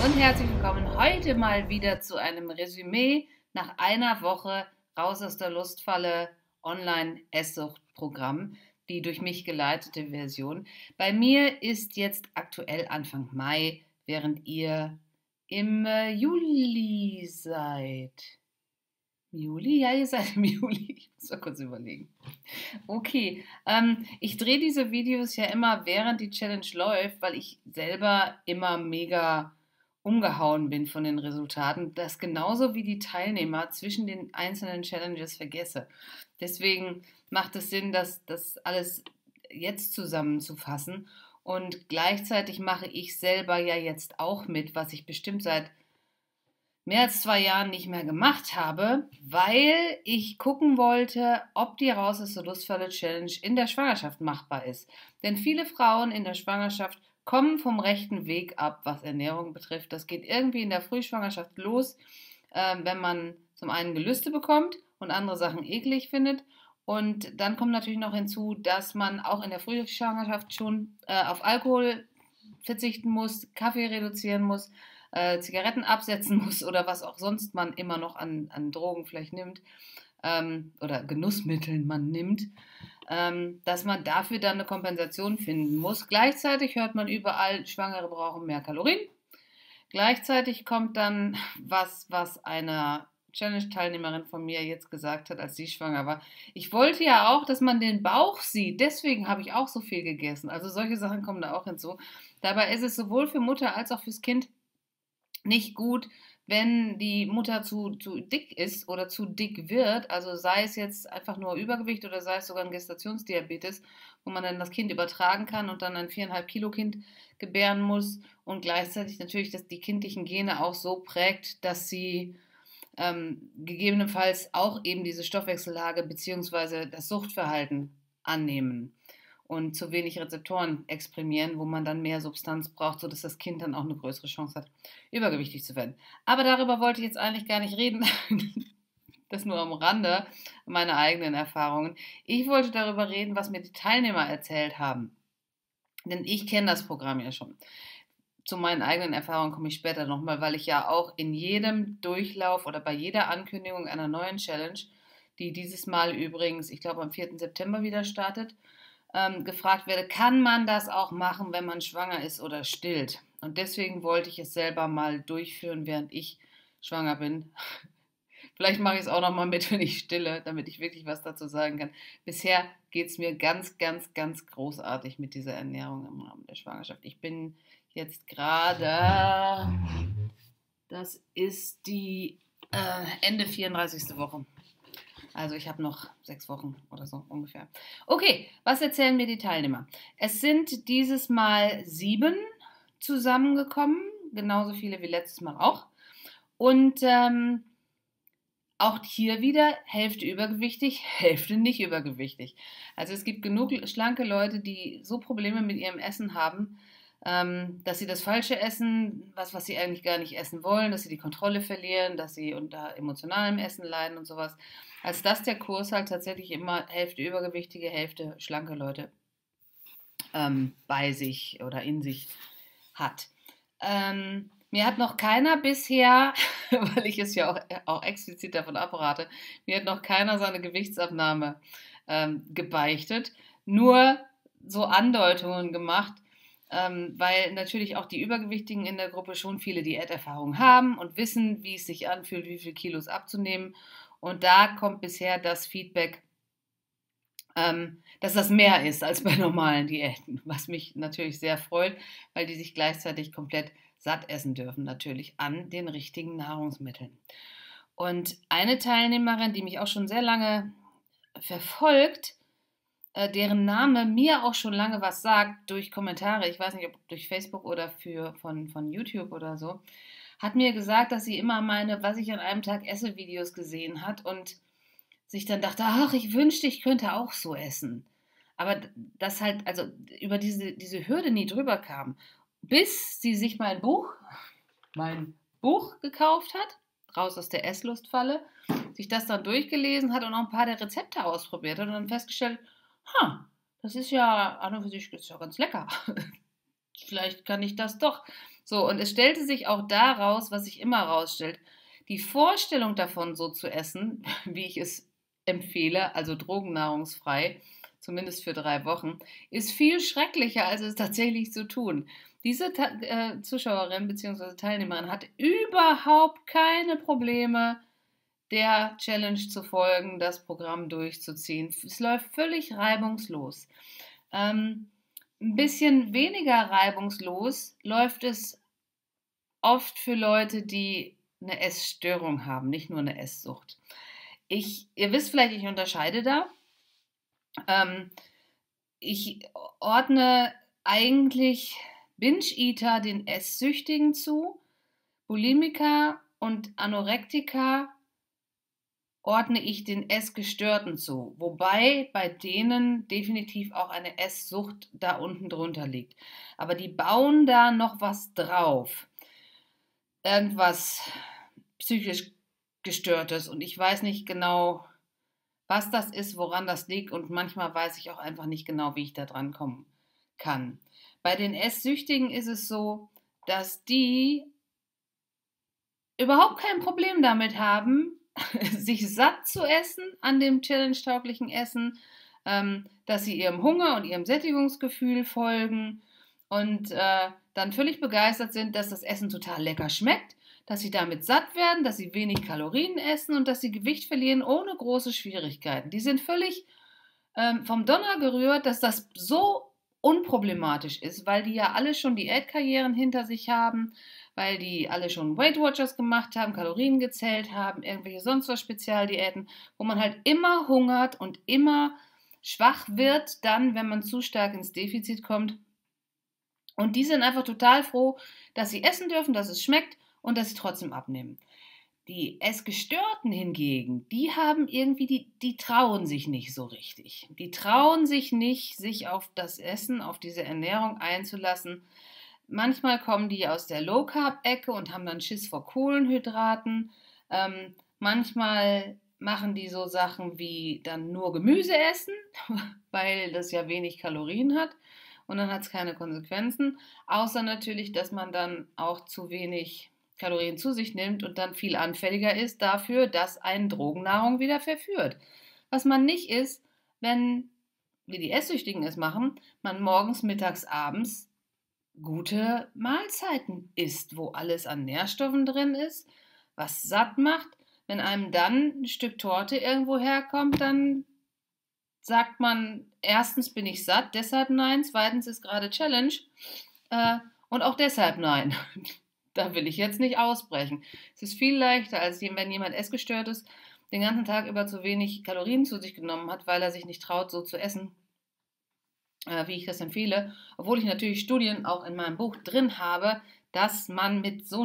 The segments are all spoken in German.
und herzlich willkommen heute mal wieder zu einem Resümee nach einer Woche raus aus der Lustfalle Online-Esssuchtprogramm, die durch mich geleitete Version. Bei mir ist jetzt aktuell Anfang Mai, während ihr im Juli seid. Juli? Ja, ihr seid im Juli. Ich muss mal kurz überlegen. Okay, ich drehe diese Videos ja immer während die Challenge läuft, weil ich selber immer mega umgehauen bin von den Resultaten, das genauso wie die Teilnehmer zwischen den einzelnen Challenges vergesse. Deswegen macht es Sinn, das alles jetzt zusammenzufassen. Und gleichzeitig mache ich selber ja jetzt auch mit, was ich bestimmt seit mehr als 2 Jahren nicht mehr gemacht habe, weil ich gucken wollte, ob die Raus aus der Lustfalle Challenge in der Schwangerschaft machbar ist. Denn viele Frauen in der Schwangerschaft kommen vom rechten Weg ab, was Ernährung betrifft. Das geht irgendwie in der Frühschwangerschaft los, wenn man zum einen Gelüste bekommt und andere Sachen eklig findet. Und dann kommt natürlich noch hinzu, dass man auch in der Frühschwangerschaft schon auf Alkohol verzichten muss, Kaffee reduzieren muss, Zigaretten absetzen muss oder was auch sonst man immer noch an Drogen vielleicht nimmt oder Genussmitteln man nimmt, dass man dafür dann eine Kompensation finden muss. Gleichzeitig hört man überall, Schwangere brauchen mehr Kalorien. Gleichzeitig kommt dann was eine Challenge-Teilnehmerin von mir jetzt gesagt hat, als sie schwanger war. Ich wollte ja auch, dass man den Bauch sieht. Deswegen habe ich auch so viel gegessen. Also solche Sachen kommen da auch hinzu. Dabei ist es sowohl für Mutter als auch fürs Kind nicht gut, wenn die Mutter zu dick ist oder zu dick wird, also sei es jetzt einfach nur Übergewicht oder sei es sogar ein Gestationsdiabetes, wo man dann das Kind übertragen kann und dann ein 4,5 Kilo Kind gebären muss und gleichzeitig natürlich, dass die kindlichen Gene auch so prägt, dass sie gegebenenfalls auch eben diese Stoffwechsellage bzw. das Suchtverhalten annehmen und zu wenig Rezeptoren exprimieren, wo man dann mehr Substanz braucht, sodass das Kind dann auch eine größere Chance hat, übergewichtig zu werden. Aber darüber wollte ich jetzt eigentlich gar nicht reden. Das nur am Rande meiner eigenen Erfahrungen. Ich wollte darüber reden, was mir die Teilnehmer erzählt haben. Denn ich kenne das Programm ja schon. Zu meinen eigenen Erfahrungen komme ich später nochmal, weil ich ja auch in jedem Durchlauf oder bei jeder Ankündigung einer neuen Challenge, die dieses Mal übrigens, ich glaube am 4. September wieder startet, gefragt werde, kann man das auch machen, wenn man schwanger ist oder stillt? Und deswegen wollte ich es selber mal durchführen, während ich schwanger bin. Vielleicht mache ich es auch noch mal mit, wenn ich stille, damit ich wirklich was dazu sagen kann. Bisher geht es mir ganz, ganz, ganz großartig mit dieser Ernährung im Rahmen der Schwangerschaft. Ich bin jetzt gerade, das ist die Ende 34. Woche. Also ich habe noch 6 Wochen oder so ungefähr. Okay, was erzählen mir die Teilnehmer? Es sind dieses Mal 7 zusammengekommen, genauso viele wie letztes Mal auch. Und auch hier wieder Hälfte übergewichtig, Hälfte nicht übergewichtig. Also es gibt genug schlanke Leute, die so Probleme mit ihrem Essen haben, dass sie das Falsche essen, was sie eigentlich gar nicht essen wollen, dass sie die Kontrolle verlieren, dass sie unter emotionalem Essen leiden und sowas. Als dass der Kurs halt tatsächlich immer Hälfte übergewichtige, Hälfte schlanke Leute bei sich oder in sich hat. Mir hat noch keiner bisher, weil ich es ja auch explizit davon abrate, mir hat noch keiner seine Gewichtsabnahme gebeichtet, nur so Andeutungen gemacht, weil natürlich auch die Übergewichtigen in der Gruppe schon viele Diäterfahrung haben und wissen, wie es sich anfühlt, wie viele Kilos abzunehmen. Und da kommt bisher das Feedback, dass das mehr ist als bei normalen Diäten, was mich natürlich sehr freut, weil die sich gleichzeitig komplett satt essen dürfen, natürlich an den richtigen Nahrungsmitteln. Und eine Teilnehmerin, die mich auch schon sehr lange verfolgt, deren Name mir auch schon lange was sagt durch Kommentare, ich weiß nicht, ob durch Facebook oder von YouTube oder so, hat mir gesagt, dass sie immer meine Was ich an einem Tag esse Videos gesehen hat und sich dann dachte, ach, ich wünschte, ich könnte auch so essen. Aber das halt, also über diese Hürde nie drüber kam, bis sie sich mein Buch gekauft hat, raus aus der Esslustfalle, sich das dann durchgelesen hat und auch ein paar der Rezepte ausprobiert hat und dann festgestellt, das ist ja an und für sich ist ja ganz lecker. Vielleicht kann ich das doch. So, und es stellte sich auch daraus, was sich immer rausstellt, die Vorstellung davon, so zu essen, wie ich es empfehle, also drogennahrungsfrei, zumindest für 3 Wochen, ist viel schrecklicher, als es tatsächlich zu tun. Diese Zuschauerin bzw. Teilnehmerin hat überhaupt keine Probleme, der Challenge zu folgen, das Programm durchzuziehen. Es läuft völlig reibungslos. Ein bisschen weniger reibungslos läuft es oft für Leute, die eine Essstörung haben, nicht nur eine Esssucht. Ihr wisst vielleicht, ich unterscheide da. Ähm, Ich ordne eigentlich Binge-Eater den Esssüchtigen zu, Bulimiker und Anorektiker ordne ich den Essgestörten zu, wobei bei denen definitiv auch eine Esssucht da unten drunter liegt. Aber die bauen da noch was drauf. Irgendwas psychisch Gestörtes und ich weiß nicht genau, was das ist, woran das liegt und manchmal weiß ich auch einfach nicht genau, wie ich da dran kommen kann. Bei den Esssüchtigen ist es so, dass die überhaupt kein Problem damit haben, sich satt zu essen an dem challenge-tauglichen Essen, dass sie ihrem Hunger und ihrem Sättigungsgefühl folgen und dann völlig begeistert sind, dass das Essen total lecker schmeckt, dass sie damit satt werden, dass sie wenig Kalorien essen und dass sie Gewicht verlieren ohne große Schwierigkeiten. Die sind völlig vom Donner gerührt, dass das so unproblematisch ist, weil die ja alle schon Diätkarrieren hinter sich haben, weil die alle schon Weight Watchers gemacht haben, Kalorien gezählt haben, irgendwelche sonst was Spezialdiäten, wo man halt immer hungert und immer schwach wird, dann, wenn man zu stark ins Defizit kommt. Und die sind einfach total froh, dass sie essen dürfen, dass es schmeckt und dass sie trotzdem abnehmen. Die Essgestörten hingegen, die haben irgendwie, die trauen sich nicht so richtig. Die trauen sich nicht, sich auf das Essen, auf diese Ernährung einzulassen. Manchmal kommen die aus der Low-Carb-Ecke und haben dann Schiss vor Kohlenhydraten. Manchmal machen die so Sachen wie dann nur Gemüse essen, weil das ja wenig Kalorien hat und dann hat es keine Konsequenzen. Außer natürlich, dass man dann auch zu wenig Kalorien zu sich nimmt und dann viel anfälliger ist dafür, dass einen Drogennahrung wieder verführt. Was man nicht ist, wenn, wie die Esssüchtigen es machen, man morgens, mittags, abends gute Mahlzeiten isst, wo alles an Nährstoffen drin ist, was satt macht. Wenn einem dann ein Stück Torte irgendwo herkommt, dann sagt man, erstens bin ich satt, deshalb nein, zweitens ist gerade Challenge und auch deshalb nein. Da will ich jetzt nicht ausbrechen. Es ist viel leichter, als wenn jemand essgestört ist, den ganzen Tag über zu wenig Kalorien zu sich genommen hat, weil er sich nicht traut, so zu essen, wie ich das empfehle. Obwohl ich natürlich Studien auch in meinem Buch drin habe, dass man mit so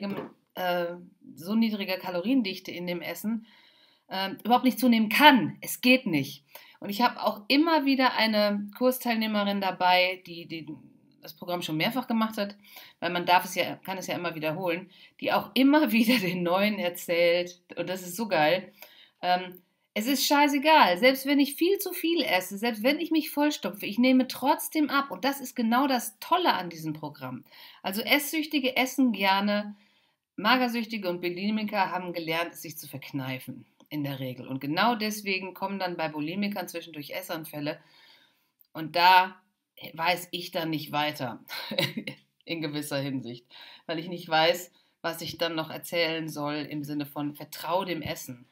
niedriger Kaloriendichte in dem Essen überhaupt nicht zunehmen kann. Es geht nicht. Und ich habe auch immer wieder eine Kursteilnehmerin dabei, die das Programm schon mehrfach gemacht hat, weil man kann es ja immer wiederholen, die auch immer wieder den Neuen erzählt. Und das ist so geil. Es ist scheißegal, selbst wenn ich viel zu viel esse, selbst wenn ich mich vollstopfe, ich nehme trotzdem ab. Und das ist genau das Tolle an diesem Programm. Also Esssüchtige essen gerne, Magersüchtige und Bulimiker haben gelernt, es sich zu verkneifen, in der Regel. Und genau deswegen kommen dann bei Bulimikern zwischendurch Essanfälle. Und da weiß ich dann nicht weiter, in gewisser Hinsicht, weil ich nicht weiß, was ich dann noch erzählen soll im Sinne von vertrau dem Essen.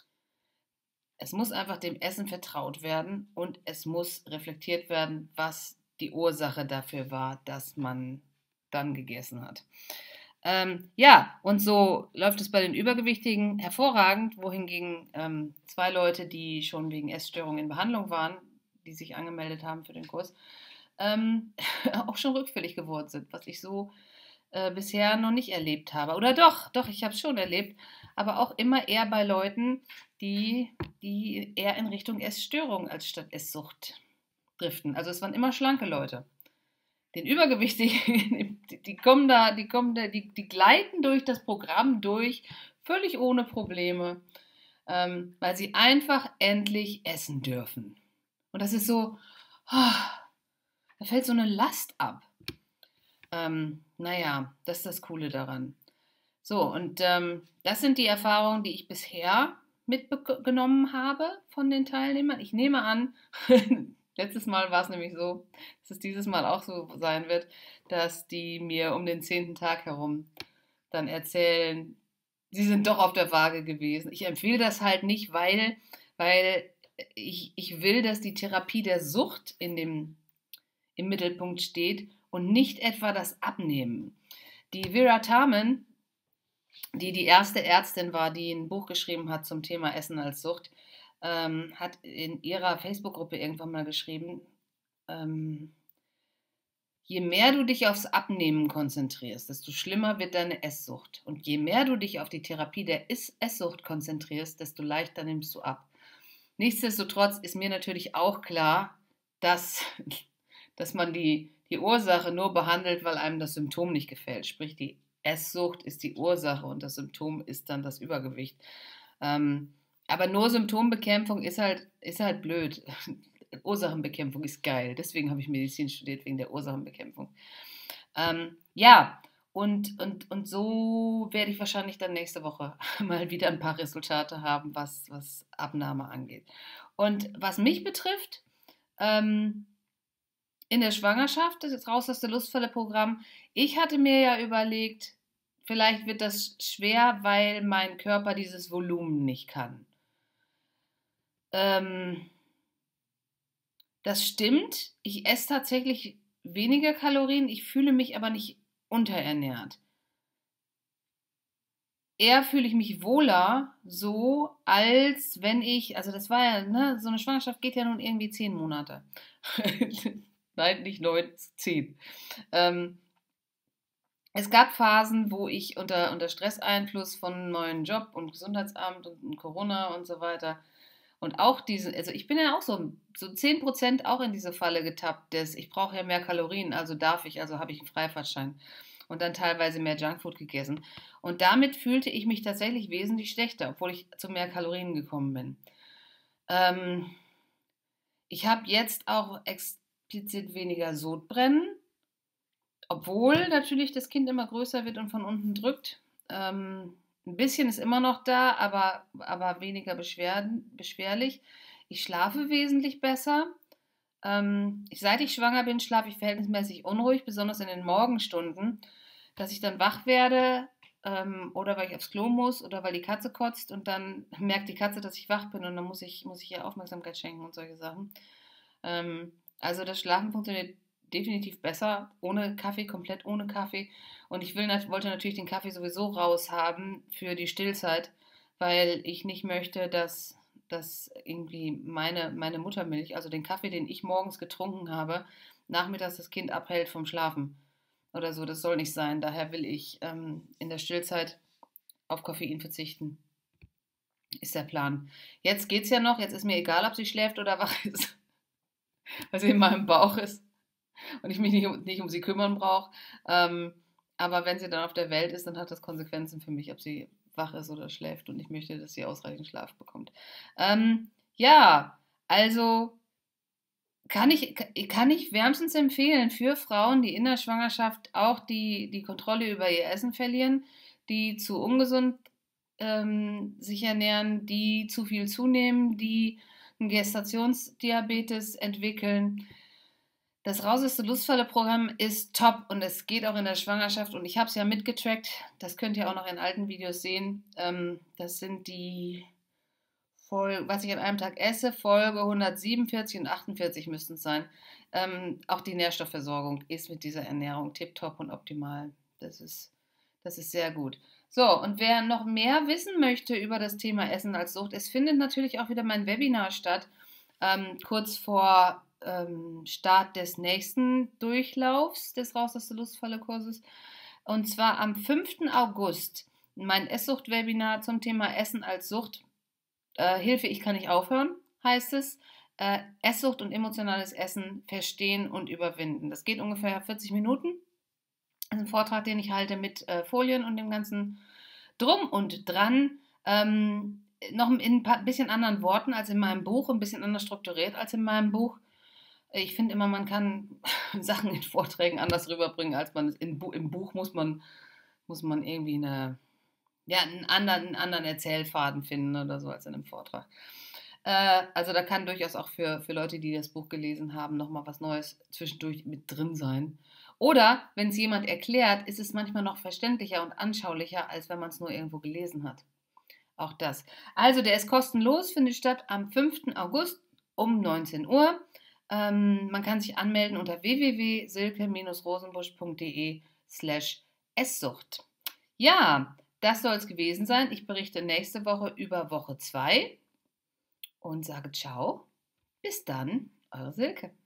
Es muss einfach dem Essen vertraut werden und es muss reflektiert werden, was die Ursache dafür war, dass man dann gegessen hat. Ja, und so läuft es bei den Übergewichtigen hervorragend, wohingegen 2 Leute, die schon wegen Essstörungen in Behandlung waren, die sich angemeldet haben für den Kurs, auch schon rückfällig geworden sind, was ich so bisher noch nicht erlebt habe. Oder doch, ich habe es schon erlebt, aber auch immer eher bei Leuten, die eher in Richtung Essstörung als statt Esssucht driften. Also es waren immer schlanke Leute. Den Übergewichtigen, die gleiten durch das Programm durch, völlig ohne Probleme, weil sie einfach endlich essen dürfen. Und das ist so, da fällt so eine Last ab. Naja, das ist das Coole daran. So, und das sind die Erfahrungen, die ich bisher mitgenommen habe von den Teilnehmern. Ich nehme an, letztes Mal war es nämlich so, dass es dieses Mal auch so sein wird, dass die mir um den 10. Tag herum dann erzählen, sie sind doch auf der Waage gewesen. Ich empfehle das halt nicht, weil ich will, dass die Therapie der Sucht im Mittelpunkt steht und nicht etwa das Abnehmen. Die Vera Tarman, die erste Ärztin war, die ein Buch geschrieben hat zum Thema Essen als Sucht, hat in ihrer Facebook-Gruppe irgendwann mal geschrieben, ähm, je mehr du dich aufs Abnehmen konzentrierst, desto schlimmer wird deine Esssucht. Und je mehr du dich auf die Therapie der Esssucht konzentrierst, desto leichter nimmst du ab. Nichtsdestotrotz ist mir natürlich auch klar, dass, dass man die Ursache nur behandelt, weil einem das Symptom nicht gefällt. Sprich, die Esssucht ist die Ursache und das Symptom ist dann das Übergewicht. Ähm, aber nur Symptombekämpfung ist halt blöd. Ursachenbekämpfung ist geil. Deswegen habe ich Medizin studiert, wegen der Ursachenbekämpfung. Ja, und so werde ich wahrscheinlich dann nächste Woche mal wieder ein paar Resultate haben, was Abnahme angeht. Und was mich betrifft, ähm, in der Schwangerschaft, das ist raus aus der Lustfalle-Programm, ich hatte mir ja überlegt, vielleicht wird das schwer, weil mein Körper dieses Volumen nicht kann. Ähm, Das stimmt. Ich esse tatsächlich weniger Kalorien, ich fühle mich aber nicht unterernährt. Eher fühle ich mich wohler so, als wenn also das war ja, ne, so eine Schwangerschaft geht ja nun irgendwie 10 Monate. Nein, nicht 9, 10. Ähm, Es gab Phasen, wo ich unter Stresseinfluss von einem neuen Job und Gesundheitsamt und Corona und so weiter und auch also ich bin ja auch so 10% auch in diese Falle getappt, ich brauche ja mehr Kalorien, also darf ich, also habe ich einen Freifahrtschein und dann teilweise mehr Junkfood gegessen. Und damit fühlte ich mich tatsächlich wesentlich schlechter, obwohl ich zu mehr Kalorien gekommen bin. Ähm, Ich habe jetzt auch explizit weniger Sodbrennen, obwohl natürlich das Kind immer größer wird und von unten drückt. Ein bisschen ist immer noch da, aber weniger beschwerlich. Ich schlafe wesentlich besser. Seit ich schwanger bin, schlafe ich verhältnismäßig unruhig, besonders in den Morgenstunden, dass ich dann wach werde oder weil ich aufs Klo muss oder weil die Katze kotzt und dann merkt die Katze, dass ich wach bin und dann muss ich ihr Aufmerksamkeit schenken und solche Sachen. Also das Schlafen funktioniert definitiv besser ohne Kaffee, komplett ohne Kaffee. Und wollte natürlich den Kaffee sowieso raus haben für die Stillzeit, weil ich nicht möchte, dass irgendwie meine Muttermilch, also den Kaffee, den ich morgens getrunken habe, nachmittags das Kind abhält vom Schlafen oder so. Das soll nicht sein. Daher will ich in der Stillzeit auf Koffein verzichten. Ist der Plan. Jetzt geht's ja noch. Jetzt ist mir egal, ob sie schläft oder wach ist, weil sie in meinem Bauch ist und ich mich nicht um sie kümmern brauche. Aber wenn sie dann auf der Welt ist, dann hat das Konsequenzen für mich, ob sie wach ist oder schläft. Und ich möchte, dass sie ausreichend Schlaf bekommt. Ja, also kann ich wärmstens empfehlen für Frauen, die in der Schwangerschaft auch die Kontrolle über ihr Essen verlieren, die zu ungesund sich ernähren, die zu viel zunehmen, die einen Gestationsdiabetes entwickeln. Das Raus aus der Lustfalle-Programm ist top und es geht auch in der Schwangerschaft und ich habe es ja mitgetrackt. Das könnt ihr auch noch in alten Videos sehen. Das sind was ich an einem Tag esse, Folge 147 und 48 müssten es sein. Auch die Nährstoffversorgung ist mit dieser Ernährung tipptopp und optimal. Das ist sehr gut. So, und wer noch mehr wissen möchte über das Thema Essen als Sucht, es findet natürlich auch wieder mein Webinar statt, kurz vor Start des nächsten Durchlaufs des Raus aus der Lustfalle-Kurses. Und zwar am 5. August mein Esssucht-Webinar zum Thema Essen als Sucht. Hilfe, ich kann nicht aufhören, heißt es. Esssucht und emotionales Essen verstehen und überwinden. Das geht ungefähr 40 Minuten. Das ist ein Vortrag, den ich halte mit Folien und dem ganzen Drum und Dran. Noch in ein bisschen anderen Worten als in meinem Buch, ein bisschen anders strukturiert als in meinem Buch. Ich finde immer, man kann Sachen in Vorträgen anders rüberbringen, als man es im Buch muss man irgendwie einen anderen Erzählfaden finden oder so als in einem Vortrag. Also da kann durchaus auch für Leute, die das Buch gelesen haben, nochmal was Neues zwischendurch mit drin sein. Oder wenn es jemand erklärt, ist es manchmal noch verständlicher und anschaulicher, als wenn man es nur irgendwo gelesen hat. Auch das. Also der ist kostenlos, findet statt am 5. August um 19 Uhr. Man kann sich anmelden unter www.silke-rosenbusch.de/Esssucht. Ja, das soll es gewesen sein. Ich berichte nächste Woche über Woche 2 und sage ciao. Bis dann, eure Silke.